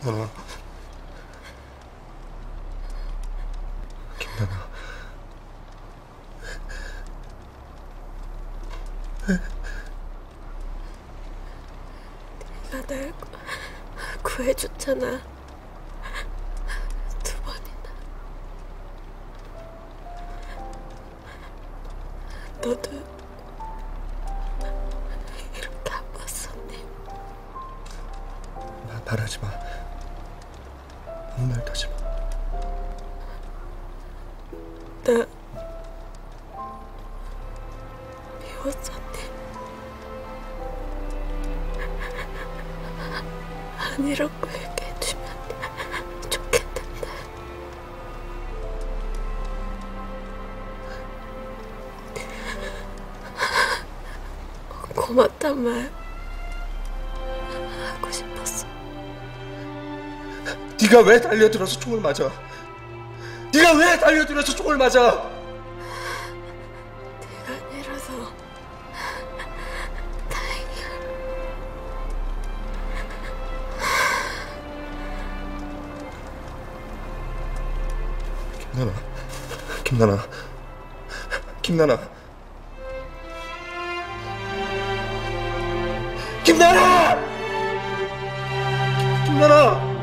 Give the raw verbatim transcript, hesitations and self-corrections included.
나나, 김나나. 네가 날 구해줬잖아. 두 번이나. 너도 이렇게 아팠었니? 나 말하지 마. 아무 말도 하지 마. 나 미웠었니? 아니라고 얘기해주면 좋겠는데. 고맙단 말 하고 싶었어. 네가 왜 달려들어서 총을 맞아? 네가 왜 달려들어서 총을 맞아? 네가 아니라서 다행이야. 김나나, 김나나, 김나나, 김나나, 김나나.